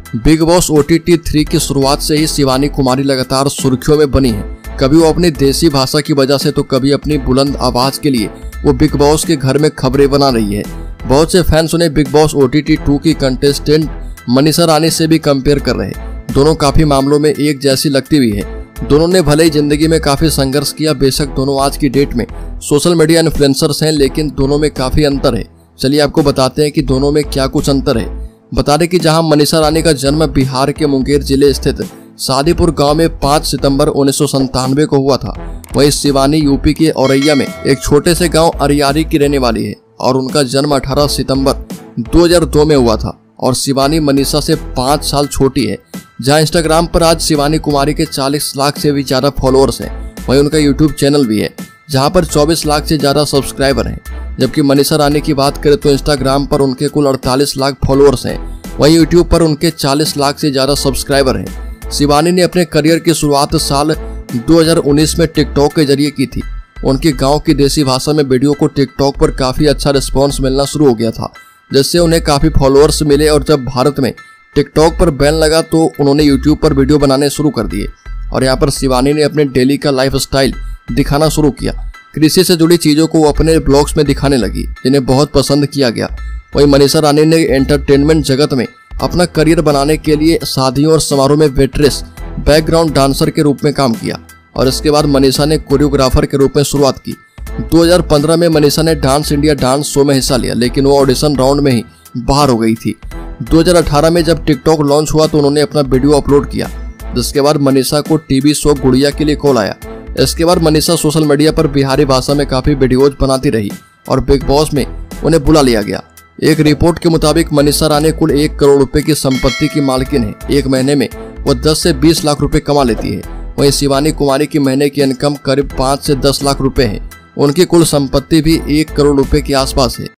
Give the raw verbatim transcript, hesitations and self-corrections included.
Big Boss O T T three की शुरुआत से ही शिवानी कुमारी लगातार सुर्खियों में बनी है। कभी वो अपनी देसी भाषा की वजह से तो कभी अपनी बुलंद आवाज के लिए वो बिग बॉस के घर में खबरें बना रही है। बहुत से फैंस उन्हें Bigg Boss O T T two की कंटेस्टेंट मनीषा रानी से भी कंपेयर कर रहे हैं। दोनों काफी मामलों में एक जैसी लगती हुई है। दोनों ने भले ही जिंदगी में काफी संघर्ष किया, बेशक दोनों आज की डेट में सोशल मीडिया इन्फ्लुएंसर्स हैं, लेकिन दोनों में काफी अंतर है। चलिए आपको बताते हैं कि दोनों में क्या कुछ अंतर है। बता दें कि जहां मनीषा रानी का जन्म बिहार के मुंगेर जिले स्थित सादीपुर गांव में पाँच सितंबर उन्नीस सौ संतानवे को हुआ था, वहीं शिवानी यूपी के औरैया में एक छोटे से गांव अरियारी की रहने वाली है और उनका जन्म अठारह सितंबर दो हज़ार दो में हुआ था। और शिवानी मनीषा से पाँच साल छोटी है। जहां इंस्टाग्राम पर आज शिवानी कुमारी के चालीस लाख से भी ज्यादा फॉलोअर्स हैं, वहीं उनका यूट्यूब चैनल भी है जहां पर चौबीस लाख से ज्यादा सब्सक्राइबर हैं। जबकि मनीषा रानी की बात करें तो इंस्टाग्राम पर उनके कुल अड़तालीस लाख फॉलोअर्स हैं, वहीं यूट्यूब पर उनके चालीस लाख से ज्यादा सब्सक्राइबर हैं। शिवानी ने अपने करियर की शुरुआत साल दो हज़ार उन्नीस में टिकटॉक के जरिए की थी। उनके गांव की देसी भाषा में वीडियो को टिकटॉक पर काफी अच्छा रिस्पॉन्स मिलना शुरू हो गया था, जिससे उन्हें काफी फॉलोअर्स मिले। और जब भारत में टिकटॉक पर बैन लगा तो उन्होंने यूट्यूब पर वीडियो बनाने शुरू कर दिए और यहाँ पर शिवानी ने अपने डेली का लाइफ स्टाइल दिखाना शुरू किया। कृषि से जुड़ी चीजों को वो अपने ब्लॉग्स में दिखाने लगी, जिन्हें बहुत पसंद किया गया। वहीं मनीषा रानी ने एंटरटेनमेंट जगत में अपना करियर बनाने के लिए शादियों और समारोह में वेट्रेस बैकग्राउंड डांसर के रूप में काम किया और इसके बाद मनीषा ने कोरियोग्राफर के रूप में शुरुआत की। दो हज़ार पंद्रह में मनीषा ने डांस इंडिया डांस शो में हिस्सा लिया, लेकिन वो ऑडिशन राउंड में ही बाहर हो गई थी। दो हज़ार अठारह में जब टिकटॉक लॉन्च हुआ तो उन्होंने अपना वीडियो अपलोड किया, जिसके बाद मनीषा को टीवी शो गुड़िया के लिए कॉल आया। इसके बाद मनीषा सोशल मीडिया पर बिहारी भाषा में काफी वीडियोज बनाती रही और बिग बॉस में उन्हें बुला लिया गया। एक रिपोर्ट के मुताबिक मनीषा रानी कुल एक करोड़ रुपए की संपत्ति की मालकिन है। एक महीने में वो दस से बीस लाख रुपए कमा लेती है। वहीं शिवानी कुमारी की महीने की इनकम करीब पाँच से दस लाख रुपए है। उनकी कुल संपत्ति भी एक करोड़ रुपए के आसपास है।